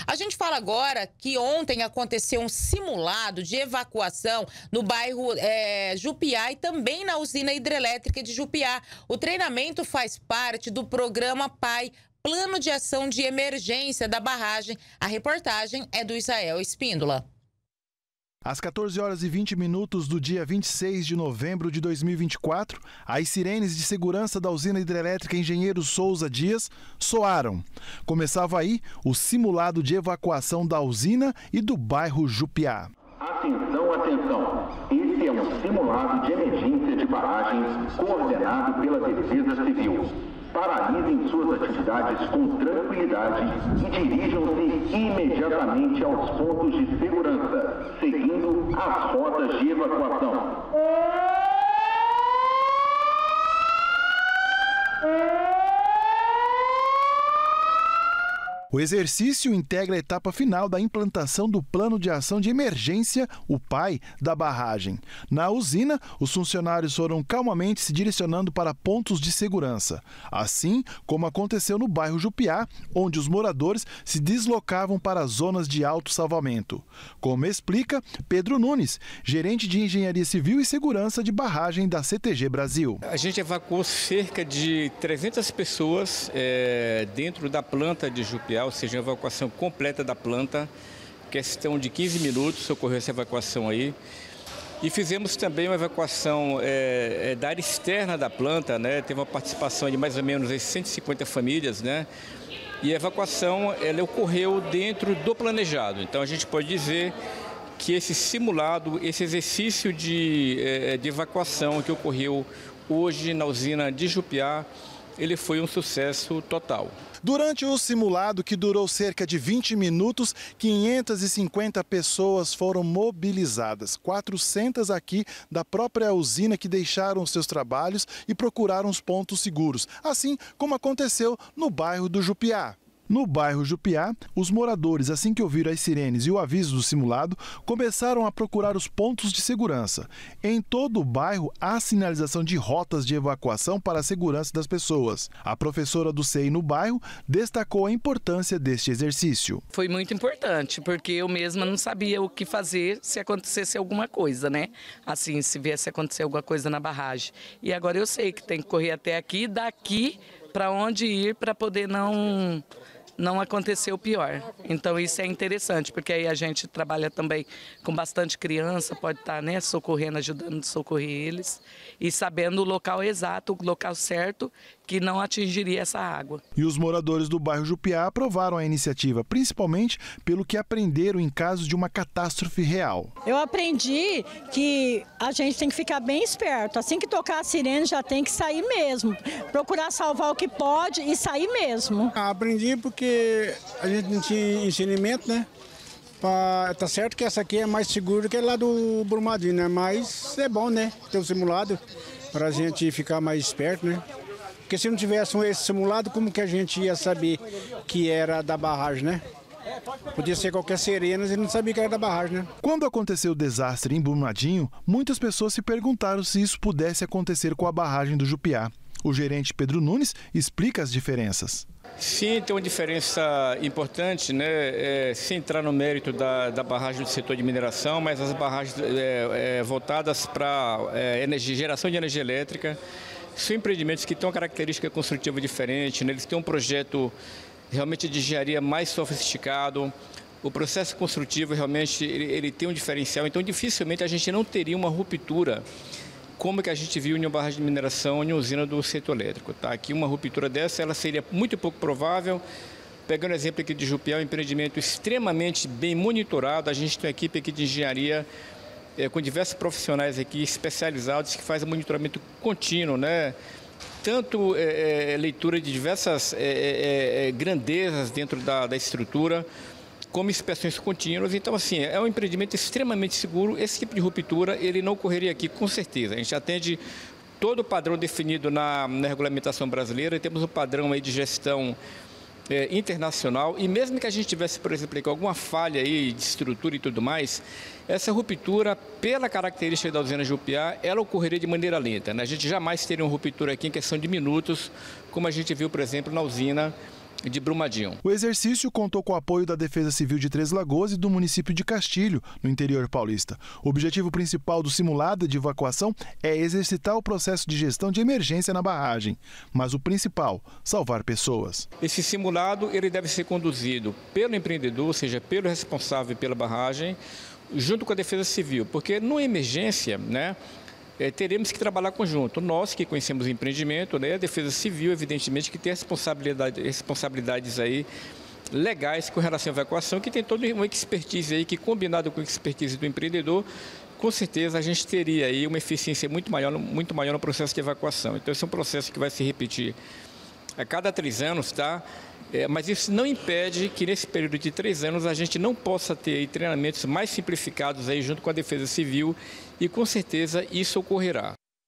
A gente fala agora que ontem aconteceu um simulado de evacuação no bairro Jupiá e também na usina hidrelétrica de Jupiá. O treinamento faz parte do programa PAI, Plano de Ação de Emergência da Barragem. A reportagem é do Israel Espíndola. Às 14 horas e 20 minutos do dia 26 de novembro de 2024, as sirenes de segurança da usina hidrelétrica Engenheiro Souza Dias soaram. Começava aí o simulado de evacuação da usina e do bairro Jupiá. Atenção, atenção! Esse é um simulado de emergência de barragens coordenado pela Defesa Civil. Paralisem suas atividades com tranquilidade e dirijam-se imediatamente aos pontos de segurança, seguindo as rotas de evacuação. O exercício integra a etapa final da implantação do Plano de Ação de Emergência, o PAI, da barragem. Na usina, os funcionários foram calmamente se direcionando para pontos de segurança, assim como aconteceu no bairro Jupiá, onde os moradores se deslocavam para zonas de autossalvamento. Como explica Pedro Nunes, gerente de Engenharia Civil e Segurança de Barragem da CTG Brasil. A gente evacuou cerca de 300 pessoas dentro da planta de Jupiá, ou seja, a evacuação completa da planta, questão de 15 minutos, ocorreu essa evacuação aí. E fizemos também uma evacuação da área externa da planta, né? Teve uma participação de mais ou menos 150 famílias, né? E a evacuação ela ocorreu dentro do planejado. Então a gente pode dizer que esse simulado, esse exercício de evacuação que ocorreu hoje na usina de Jupiá, ele foi um sucesso total. Durante o simulado, que durou cerca de 20 minutos, 550 pessoas foram mobilizadas. 400 aqui da própria usina que deixaram seus trabalhos e procuraram os pontos seguros, assim como aconteceu no bairro do Jupiá. No bairro Jupiá, os moradores, assim que ouviram as sirenes e o aviso do simulado, começaram a procurar os pontos de segurança. Em todo o bairro, há sinalização de rotas de evacuação para a segurança das pessoas. A professora do CEI no bairro destacou a importância deste exercício. Foi muito importante, porque eu mesma não sabia o que fazer se acontecesse alguma coisa, né? Assim, se viesse acontecer alguma coisa na barragem. E agora eu sei que tem que correr até aqui, daqui para onde ir para poder não acontecer o pior. Então isso é interessante, porque aí a gente trabalha também com bastante criança, pode estar, né, socorrendo, ajudando a socorrer eles e sabendo o local exato, o local certo que não atingiria essa água. E os moradores do bairro Jupiá aprovaram a iniciativa, principalmente pelo que aprenderam em caso de uma catástrofe real. Eu aprendi que a gente tem que ficar bem esperto. Assim que tocar a sirene já tem que sair mesmo. Procurar salvar o que pode e sair mesmo. Aprendi porque a gente não tinha ensinamento, né? Tá certo que essa aqui é mais segura que lá do Brumadinho, né? Mas é bom, né? Ter um simulado para a gente ficar mais esperto, né? Porque se não tivesse esse simulado, como que a gente ia saber que era da barragem, né? Podia ser qualquer sirene e não sabia que era da barragem, né? Quando aconteceu o desastre em Brumadinho, muitas pessoas se perguntaram se isso pudesse acontecer com a barragem do Jupiá. O gerente Pedro Nunes explica as diferenças. Sim, tem uma diferença importante, né? Sem entrar no mérito da barragem do setor de mineração, mas as barragens voltadas para geração de energia elétrica, são empreendimentos que têm uma característica construtiva diferente, né? Eles têm um projeto realmente de engenharia mais sofisticado. O processo construtivo realmente ele tem um diferencial, então dificilmente a gente não teria uma ruptura como que a gente viu em uma barragem de mineração em uma usina do setor elétrico. Tá? Aqui uma ruptura dessa ela seria muito pouco provável. Pegando o exemplo aqui de Jupiá, um empreendimento extremamente bem monitorado, a gente tem uma equipe aqui de engenharia com diversos profissionais aqui especializados que fazem monitoramento contínuo, né? Tanto leitura de diversas grandezas dentro da estrutura, como inspeções contínuas. Então, assim, é um empreendimento extremamente seguro. Esse tipo de ruptura, ele não ocorreria aqui, com certeza. A gente atende todo o padrão definido na regulamentação brasileira, e temos um padrão aí de gestão internacional, e mesmo que a gente tivesse, por exemplo, alguma falha aí de estrutura e tudo mais, essa ruptura, pela característica da usina Jupiá, ela ocorreria de maneira lenta, né? A gente jamais teria uma ruptura aqui em questão de minutos, como a gente viu, por exemplo, na usina de Brumadinho. O exercício contou com o apoio da Defesa Civil de Três Lagoas e do município de Castilho, no interior paulista. O objetivo principal do simulado de evacuação é exercitar o processo de gestão de emergência na barragem. Mas o principal, salvar pessoas. Esse simulado ele deve ser conduzido pelo empreendedor, ou seja, pelo responsável pela barragem, junto com a Defesa Civil, porque numa emergência, né, teremos que trabalhar conjunto. Nós que conhecemos o empreendimento, né, a Defesa Civil, evidentemente, que tem responsabilidades aí legais com relação à evacuação, que tem toda uma expertise aí, que combinado com a expertise do empreendedor, com certeza a gente teria aí uma eficiência muito maior no processo de evacuação. Então, esse é um processo que vai se repetir a cada 3 anos, tá? Mas isso não impede que nesse período de 3 anos a gente não possa ter aí treinamentos mais simplificados aí junto com a Defesa Civil e com certeza isso ocorrerá.